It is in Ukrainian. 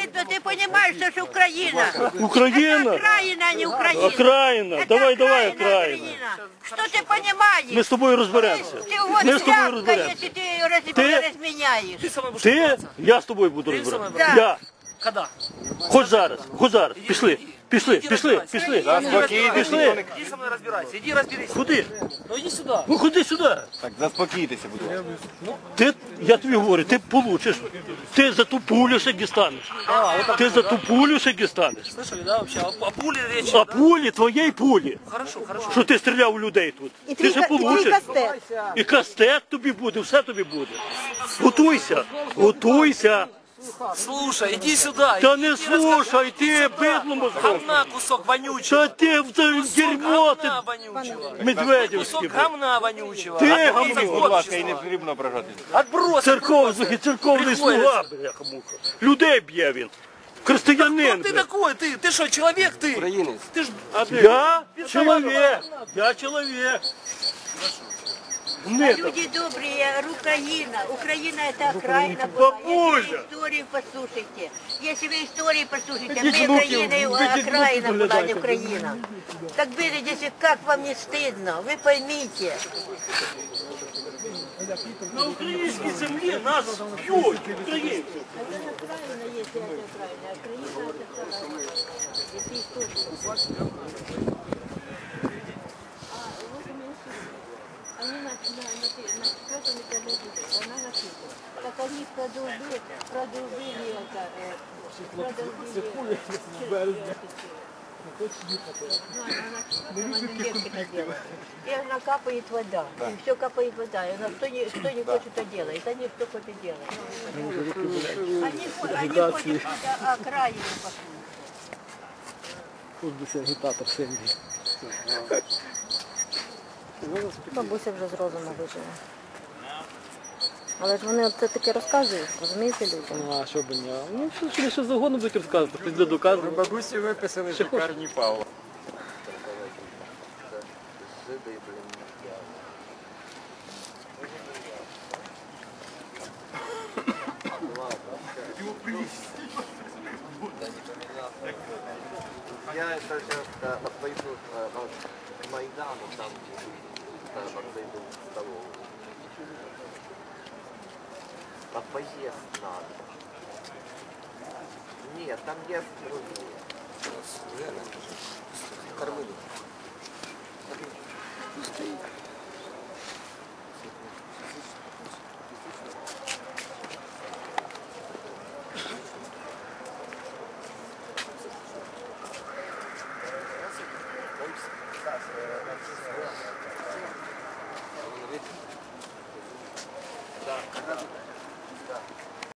видно, ты понимаешь, что ж Украина. Украина? Это окраина, а не Украина. Окраина. Это Давай, окраина, окраина. Украина. Что ты понимаешь? Ми з тобою розберемося. Ты вот Ми з тобою тряпка, розберемося. если ты ее разменяешь. Ти? Я з тобою буду розбиратися. Да. Я. Когда? Хоч зараз. Пішли. Пішли. Иди со мной разбирайся, иди разберись. Куди? Ну иди сюда. Ну ходи сюди. Так, заспокійтеся, будь ласка. Я тобі говорю, ти получиш. Ти за ту пулю ще дістанеш. Ти за ту пулю ще дістанеш. Слышали, да, вообще? О пуле речь, А да? пулі, твоєї пулі. Хорошо, хорошо. Що ти стріляв у людей тут. Ти ще получиш. І кастет тобі буде, все тобі буде. Готуйся. Слушай, иди сюда. Та иди не разговаривай. слушай, ти бидло мозгом. Гамна кусок вонючего. Та ти в це Кусок дерьмо, ти гамна вонючего. медведівський. Кусок гамна вонючего. Ти Отбрось гамно. от Будь ласка, і не общества. потрібно ображати. Отбрось. Церковний слуга, бляха-муха. Людей б'є він. Християнин. Кто ты такой? Ты что, человек ты? Українець. Ты ж... Я чоловік. А Не люди добрые, Украина. Украина это окраина была. Бабуля! Если вы историю послушайте. Если вы историю послушайте, Идите, мы внуки, Украина, идите, окраина внуки была, не заглядайте. Украина. Так видите, как вам не стыдно, вы поймите. на українській землі нас б'ють, українців. Правильно, если это правильно. Украина это правильно. Если историю. Они на четвертом этаже живут, она на третьем. Так они продолбили это, продолбили. Ну, она на четвертом, они вверх это делают. И она капает вода, и все капает вода. И она, кто не хочет, то делает, они что хотят делать. Они ходят по окраине покушать. Тут би агітатор сильний. Бабуся вже з розуму вижила. Але ж вони от це таке розказують, розумієте, людям? Ну, а що б ні? Ну, що завгодно будуть розказувати, хоч для доказу. Бабусі виписали шикарні Павла. Я сейчас подойду к Майдану, там подойду в столовую. А поесть надо. Нет, там ест другие. Кормили. Да.